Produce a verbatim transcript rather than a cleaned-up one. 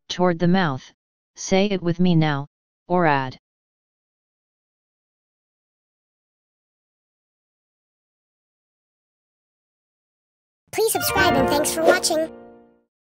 toward the mouth. Say it with me now, or add. Please subscribe and thanks for watching.